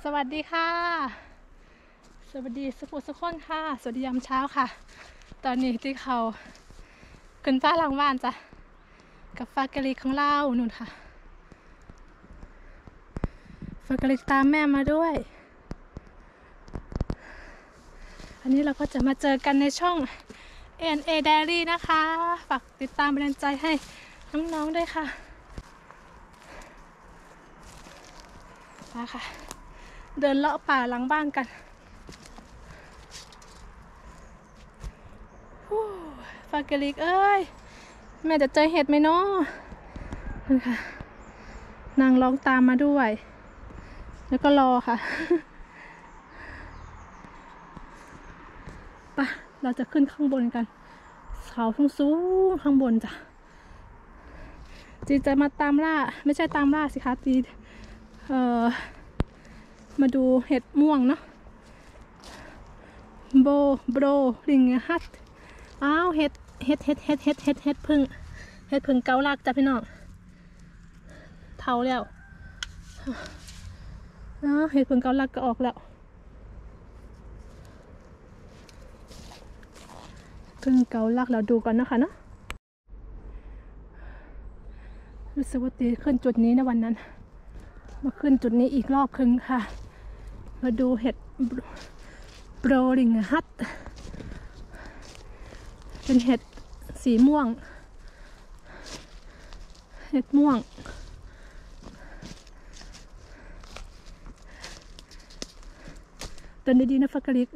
สวัสดีค่ะสวัสดีสุขสุขคนค่ะสวัสดียามเช้าค่ะตอนนี้ที่เขาขึ้นฟ้าหลังบ้านจ้ะกับฟากะลิของเราหนุนค่ะฟากะลิตามแม่มาด้วยอันนี้เราก็จะมาเจอกันในช่อง ANA Diary นะคะฝากติดตามเป็นกำลังใจให้น้องๆด้วยค่ะมาค่ะเดินเลาะป่าหลังบ้านกันฟากะลิกเอ้ยแม่จะเจอเห็ดไหมเนาะนี่ค่ะนางร้องตามมาด้วยแล้วก็รอค่ะไปเราจะขึ้นข้างบนกันเขาสูงข้างบนจ้ะจีจะมาตามล่าไม่ใช่ตามล่าสิคะจีมาดูเห็ดม่วงเนาะโบรลิงฮัทอ้าวเห็ดพึ่งเกาลักจ้ะพี่น้องเท่าแล้วเห็ดพึ่งเกาลักก็ออกแล้วพึ่งเกาลักเราดูก่อนนะคะเนาะรู้สึกว่าตีขึ้นจุดนี้ในวันนั้นมาขึ้นจุดนี้อีกรอบครึ่งค่ะมาดูเห็ดโบรลิงฮัทเป็นเห็ดสีม่วงเห็ดม่วงเดินดีๆนะฟักกะลิก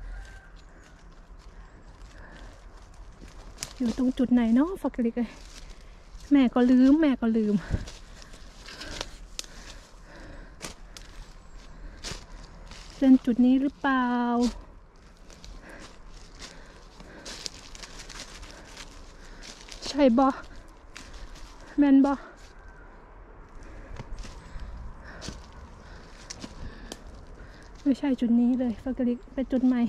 อยู่ตรงจุดไหนเนาะฟักกะลิกเลยแม่ก็ลืมเป็นจุดนี้หรือเปล่าใช่บอแมนบอไม่ใช่จุดนี้เลยฟักกะลิกเป็นจุดใหม่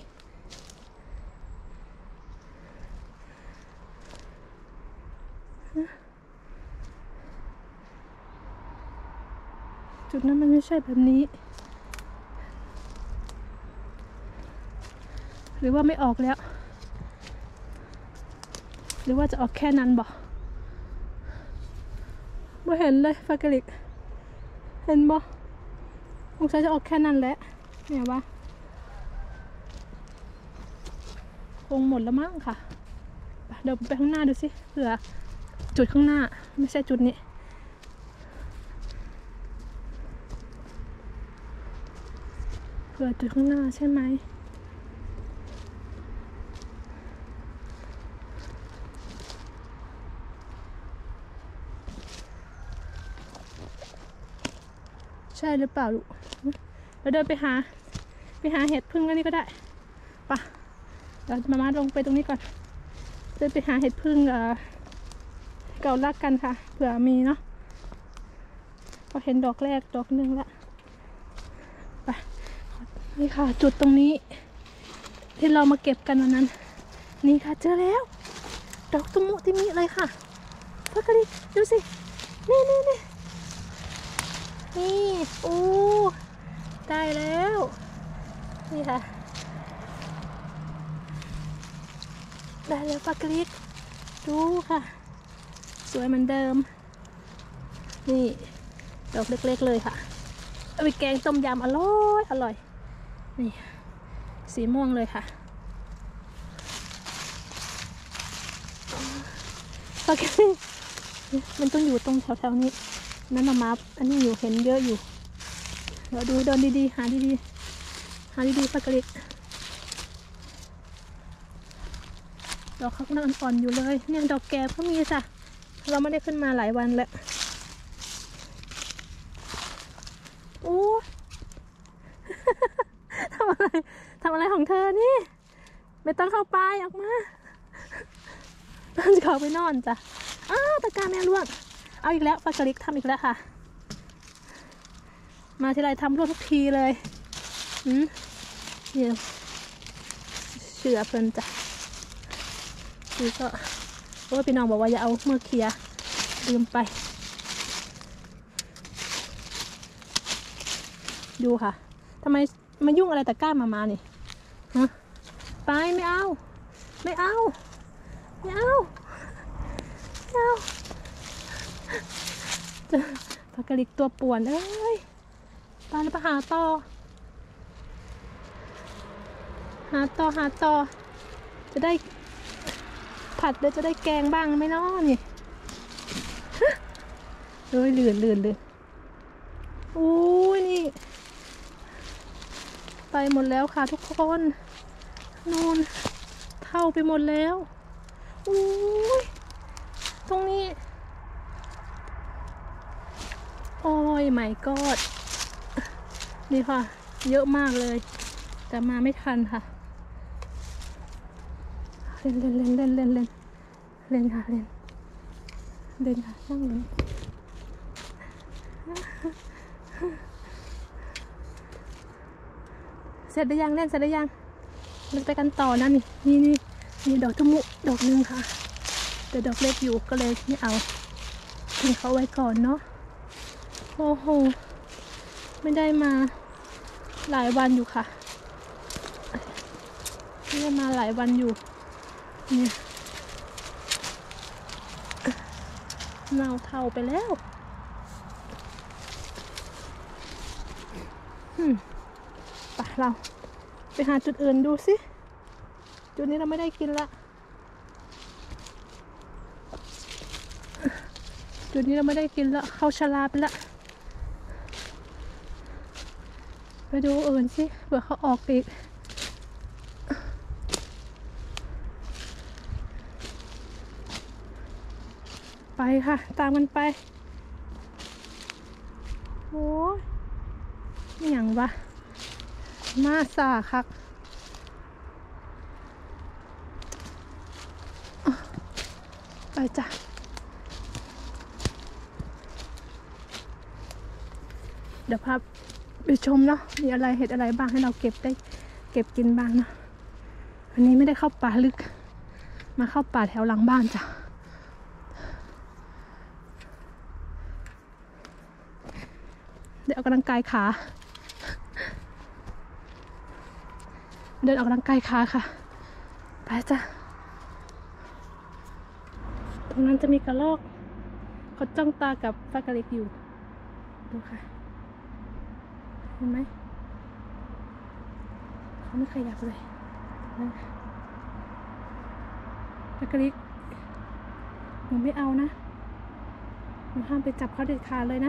จุดนั้นมันไม่ใช่แบบนี้หรือว่าไม่ออกแล้วหรือว่าจะออกแค่นั้นบ่เห็นเลยฟากะลิกเห็นบ่คงใช้จะออกแค่นั้นแหละเนี่ยวะคงหมดแล้วมั้งค่ะเดี๋ยวไปข้างหน้าดูสิเผื่อจุดข้างหน้าไม่ใช่จุดนี้เผื่อจุดข้างหน้าใช่ไหมใช่หรือเปล่าลูกเราเดินไปหาเห็ดพึ่งแล้วนี่ก็ได้ปะเราจะมาลงไปตรงนี้ก่อนเดินไปหาเห็ดพึ่งเก่าลักกันค่ะเผื่อมีเนาะก็เห็นดอกแรกดอกหนึ่งละไปนี่ค่ะจุดตรงนี้ที่เรามาเก็บกันวันนั้นนี่ค่ะเจอแล้วดอกตุมุติมิเลยค่ะพักกะลิดูสินี่โอ้ได้แล้วนี่ค่ะได้แล้วปลากระลิกดูค่ะสวยเหมือนเดิมนี่ดอกเล็กๆเลยค่ะเอาไปแกงต้มยำอร่อยนี่สีม่วงเลยค่ะปลากระลิกมันต้องอยู่ตรงแถวๆนี้นั่นมาอันนี้อยู่เห็นเยอะอยู่เดี๋ยวดูเดินดีๆหาดีๆปลากระลิกดอกข้างหน้าอ่อนอยู่เลยเนี่ยดอกแก่ก็มีจ้ะเราไม่ได้ขึ้นมาหลายวันแล้วโอ้ ทำอะไรของเธอนี่ไม่ต้องเข้าไปออกมาต้องจะเข้าไปนอนจ้ะตะกร้าแม่ล่วงเอาอีกแล้วปลากระลิกทำอีกแล้วค่ะมาทีไรทำร่วงทุกทีเลยเดี๋ยวเชื่อเพลินจ้ะนี่ก็พี่น้องบอกว่าอย่าเอาเมื่อเคลียลืมไปดูค่ะทำไมมายุ่งอะไรตะกร้ามานี่ฮะไปไม่เอาไม่เอาไม่เอาไม่เอาปลากระลิกตัวป่วนเอ้ยไปแล้วไปหาต่อจะได้ผัดแล้วจะได้แกงบ้างไหมเนาะนี่เฮ้ยลื่นเลยอู้ยนี่ไปหมดแล้วค่ะทุกคนนู่นเท่าไปหมดแล้วอู้ยตรงนี้โอ้ยไม่กอดนี่ค่ะเยอะมากเลยแต่มาไม่ทันค่ะเล่นค่ะเล่นค่ะนั่งเล่นเสร็จได้ยังเล่นเสร็จได้ยังเราไปกันต่อนะนี่ดอกจมุดอกนึงค่ะแต่ดอกเล็กอยู่ก็เลยไม่เอาทิ้งเขาไว้ก่อนเนาะโอ้โหไม่ได้มาหลายวันอยู่ค่ะไม่ได้มาหลายวันอยู่เนี่ยเน่าเท่าไปแล้วไปเราไปหาจุดอื่นดูสิจุดนี้เราไม่ได้กินละจุดนี้เราไม่ได้กินละเข้าชลาไปละไปดูอื่นสิเผื่อเขาออกอีกไปค่ะตามมันไปโอ้ยนี่อย่างวะมาสาคักไปจ้ะเดี๋ยวพาไปชมเนาะมีอะไรเห็ดอะไรบ้างให้เราเก็บกินบ้างนะวันนี้ไม่ได้เข้าป่าลึกมาเข้าป่าแถวหลังบ้านจ้ะเดี๋ยวออกกำลังกายขาเดินออกกำลังกายขาค่ะไปจ้ะตรงนั้นจะมีกระรอกเขาจ้องตากับปลากระเล็กอยู่ดูค่ะเห็นไหมเขาไม่ขยับเลยปลากระเล็กหนูไม่เอานะหนูห้ามไปจับเขาเด็ดขาดเลยนะ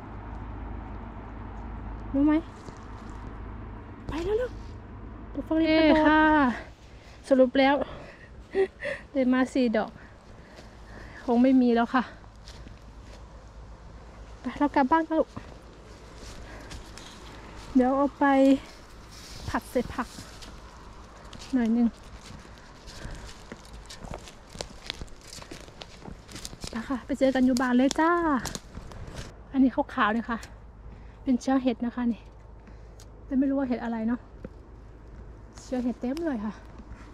รู้ไหมไปแล้วลูกตัวฟองนี้กระโดดค่ะสรุปแล้วเลยมา4 ดอกคงไม่มีแล้วค่ะไปเรากลับบ้านกันลูกเดี๋ยวเอาไปผัดใส่ผักหน่อยนึงไปค่ะไปเจอกันอยู่บ้านเลยจ้าอันนี้ขาวๆเนี่ยค่ะเป็นเชื้อเห็ดนะคะนี่แต่ไม่รู้ว่าเห็ดอะไรเนาะเชื้อเห็ดเต็มเลยค่ะ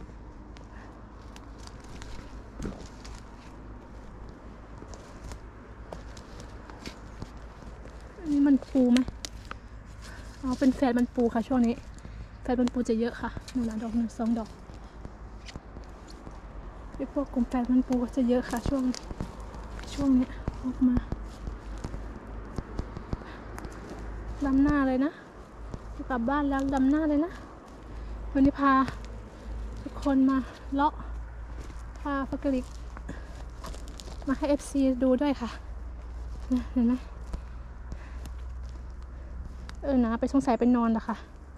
อันนี้มันปูไหมเอาเป็นแฝดมันปูค่ะช่วงนี้แฝดมันปูจะเยอะค่ะหนึ่งดอก1-2 ดอกไอ้พวกกลุ่มแฝดมันปูก็จะเยอะค่ะช่วงนี้ออกมาดำหน้าเลยนะกลับบ้านแล้วดำหน้าเลยนะวันนี้พาทุกคนมาเลาะพาปลากระลิกมาให้ FC ดูด้วยค่ะนะเห็นไหมนะไปสงสัยไปนอนละค่ะ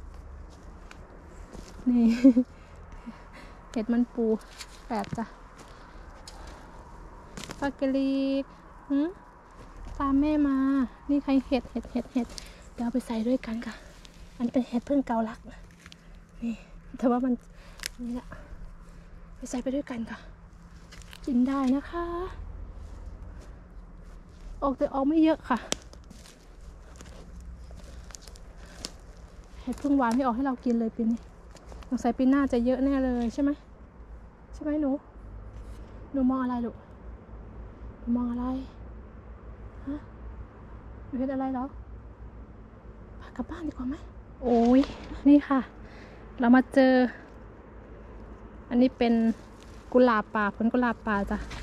นี่ เห็ดมันปูแปดจ้ะปลากระลิกตามแม่มานี่ใครเห็ดเดี๋ยวเอาไปใส่ด้วยกันค่ะอันเป็นเห็ดพึ่งเกาลักนี่แต่ว่ามันนี่แหละไปใส่ไปด้วยกันค่ะกินได้นะคะออกแต่ออกไม่เยอะค่ะเห็ดพึ่งหวานไม่ออกให้เรากินเลยปีนี้สงสัยปีหน้าจะเยอะแน่เลยใช่ไหมหนูมองอะไรลูกหนูมองอะไรฮะหนูเห็นอะไรเหรอพากลับบ้านดีกว่าไหมโอ้ยนี่ค่ะ เรามาเจอ อันนี้เป็นกุหลาบป่าผลกุหลาบป่าจ้ะ